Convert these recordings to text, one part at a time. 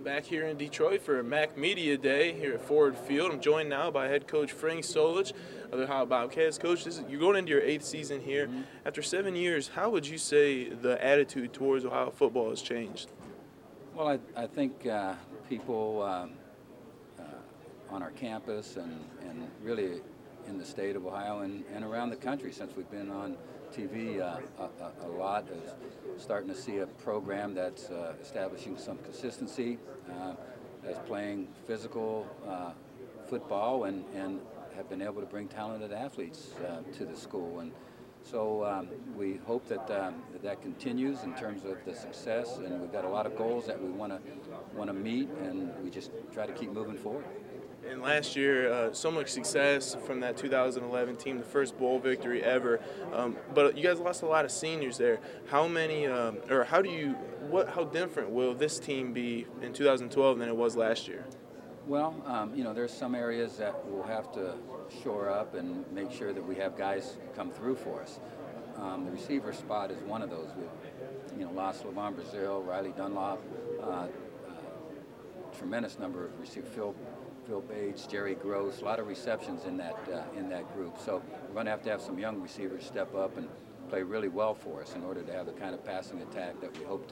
Back here in Detroit for MAC Media Day here at Ford Field. I'm joined now by head coach Frank Solich of the Ohio Bobcats. Coach, you're going into your 8th season here. After 7 years, how would you say the attitude towards Ohio football has changed? Well, I think people on our campus and really in the state of Ohio and around the country, since we've been on TV a lot, is starting to see a program that's establishing some consistency, that's playing physical football and have been able to bring talented athletes to the school. And so we hope that that continues in terms of the success, and we've got a lot of goals that we want to meet, and we just try to keep moving forward. And last year, so much success from that 2011 team, the first bowl victory ever. But you guys lost a lot of seniors there. How many, or how different will this team be in 2012 than it was last year? Well, there's some areas that we'll have to shore up and make sure that we have guys come through for us. The receiver spot is one of those. We've, lost LeVon Brazil, Riley Dunlop, tremendous number of receivers. Phil Bates, Jerry Gross, a lot of receptions in that group. So we're going to have some young receivers step up and play really well for us in order to have the kind of passing attack that we hope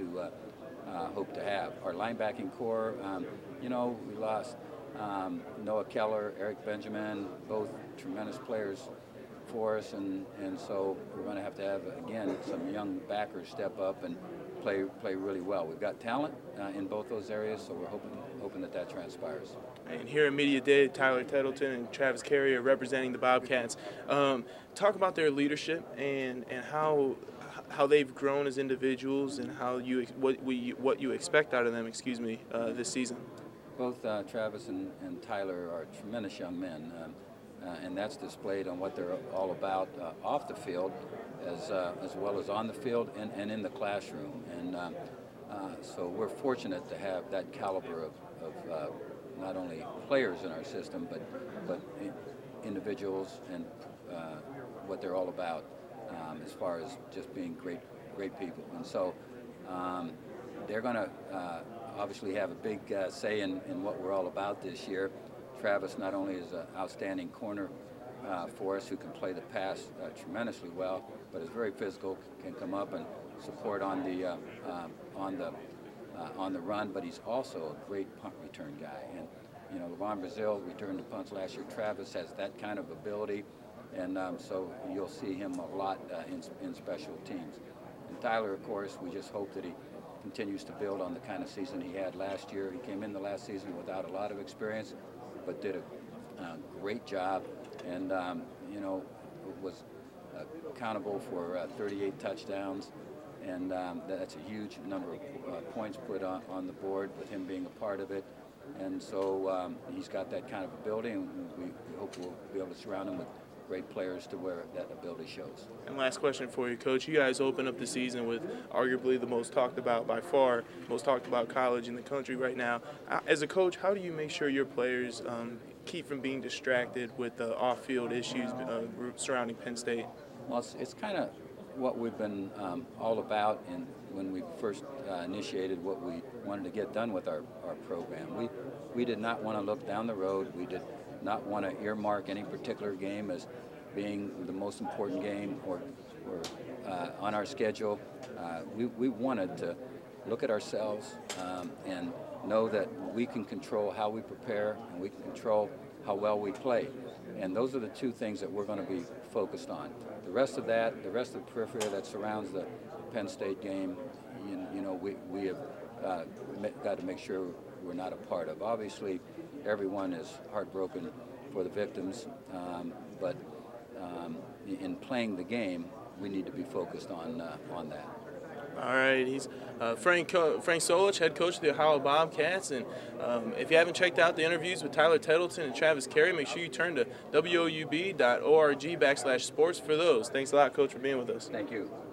to have. Our linebacking core, we lost Noah Keller, Eric Benjamin, both tremendous players for us, and so we're going to have again some young backers step up and play really well. We've got talent in both those areas, so we're hoping that transpires. And here at Media Day, Tyler Tettleton and Travis Carey are representing the Bobcats. Talk about their leadership and how they've grown as individuals and what you expect out of them. This season. Both Travis and Tyler are tremendous young men, and that's displayed on what they're all about off the field, as well as on the field and in the classroom. And so we're fortunate to have that caliber of not only players in our system, but individuals and what they're all about as far as just being great people. And so they're going to obviously have a big say in what we're all about this year. Travis not only is an outstanding corner for us who can play the pass tremendously well, but is very physical, can come up and support on the run, but he's also a great punt return guy. And LeVon Brazil returned the punts last year. Travis has that kind of ability, and so you'll see him a lot in special teams. And Tyler, of course, we just hope that he continues to build on the kind of season he had last year. He came in the last season without a lot of experience, but did a great job, and was accountable for 38 touchdowns. And that's a huge number of points put on the board with him being a part of it. And so he's got that kind of ability, and we hope we'll be able to surround him with great players to where that ability shows. And last question for you, Coach. You guys open up the season with arguably the most talked about college in the country right now. As a coach, how do you make sure your players keep from being distracted with the off-field issues surrounding Penn State? Well, it's kind of what we've been all about when we first initiated what we wanted to get done with our program. We did not want to look down the road. We did not want to earmark any particular game as being the most important game or on our schedule. We wanted to look at ourselves and know that we can control how we prepare and we can control how well we play. And those are the two things that we're going to be focused on. The rest of the periphery that surrounds the Penn State game, we have got to make sure we're not a part of. Obviously, everyone is heartbroken for the victims, but in playing the game, we need to be focused on that. All right, he's Frank Solich, head coach of the Ohio Bobcats, and if you haven't checked out the interviews with Tyler Tettleton and Travis Carey, make sure you turn to woub.org/sports for those. Thanks a lot, Coach, for being with us. Thank you.